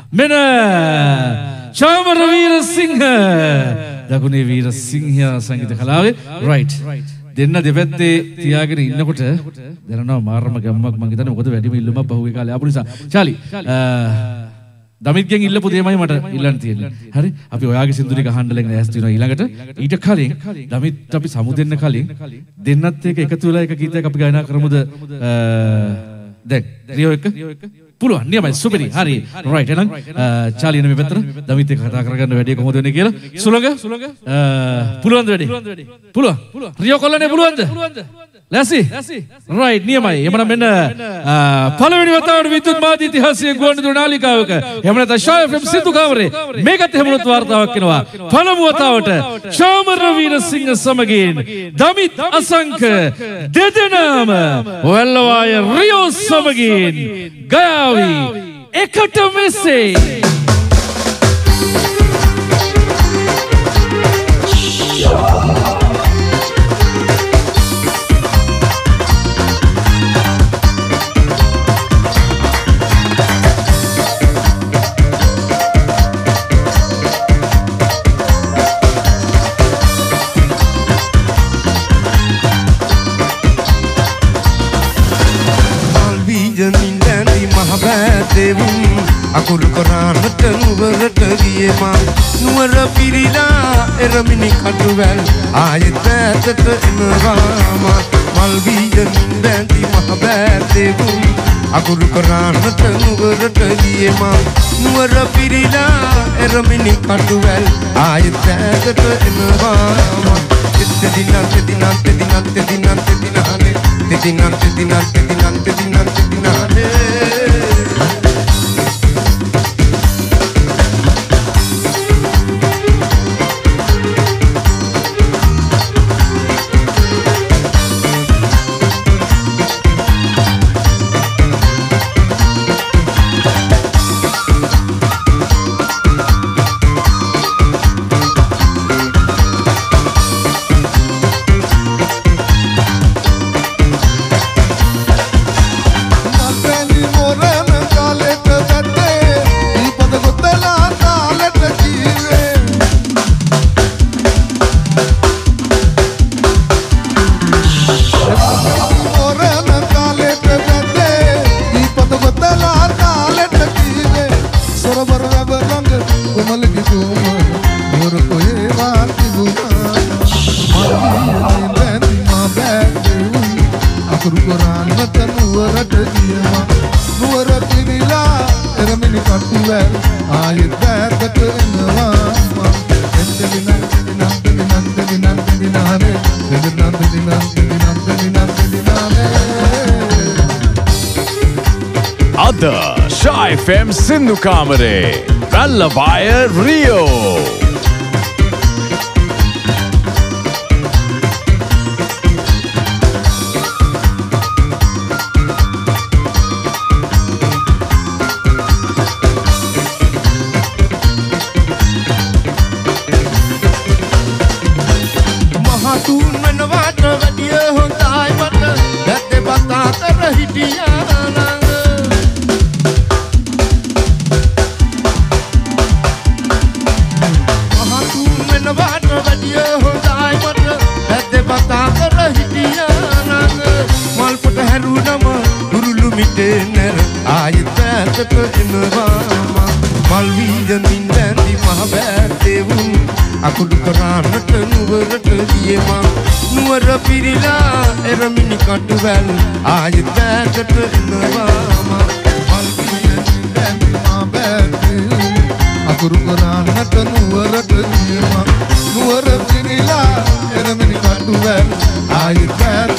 මෙන්න Chamara Weerasinghe දකුණේ Weerasinghe සංගීත කලාවේ right දෙන්න දෙපැත්තේ තියාගෙන ඉන්නකොට දැනනවා මාරම ගැම්මක් මං හිතන්නේ මොකද වැඩිම ඉල්ලුමක් පහුගිය කාලේ ආපු නිසා චාලි දමිත්ගෙන් ඉල්ලපු දෙයමයි මට ඉල්ලන්න තියෙන්නේ හරි අපි ඔයාගේ සින්දු ටික අහන්න ලෙන් ඈස් තියෙනවා ඊළඟට ඊට කලින් දමිත් අපි සමු දෙන්න කලින් දෙන්නත් එක්ක එකතු වෙලා එක ගීතයක් අපි ගායනා කරමුද දැන් රියෝ එක පුළුවන් නියමයි සුපිරි හරි රයිට් එහෙනම් චාලි එන මේ පැත්තට දමිත් එක්ක කතා කරගන්න වැඩි කොහොමද වෙන්නේ කියලා සුලංග පුළුවන්ද වැඩි පුළුවන් රියෝ කොල්ලනේ පුළුවන්ද ලැසි රයිට් නියමයි එහෙනම් මෙන්න පළවෙනි වතාවට විද්‍යුත් මාධ්‍ය ඉතිහාසයේ ගුවන්විදුලි නාලිකාවක එහෙම නැත්නම් ෂා FM සින්දු කාමරේ මේකත් එහෙමනොත් වාර්තාවක් වෙනවා පළමු වතාවට Chamara Weerasinghe සමගින් Damith Asanka දෙදෙනාම වෙල්ලවාය රියෝ සමගින් ගයාවි එකට මෙසේ අකුරු කරානට නුවරට ගියේ මං නුවර පිරිලා එරමිනි කටුවැල් ආයෙත් ඈතට එනවා මල් බීජමින් බැඳි මහ බෑතෙවුම් අකුරු කරානට නුවරට ගියේ මං නුවර පිරිලා එරමිනි කටුවැල් ආයෙත් ඈතට එනවා Shaa FM Sindhu Kamare Wellawaye Rio අකුරු කරානට නුවරට ගියේ මං නුවර පිරිලා එරමිනි කටුවැල් ආයෙත් ඈතට එනවා මල් පිරිලා බැඳි මා බැඳි අකුරු කරානට නුවරට ගියේ මං නුවර පිරිලා එරමිනි කටුවැල් ආයෙත්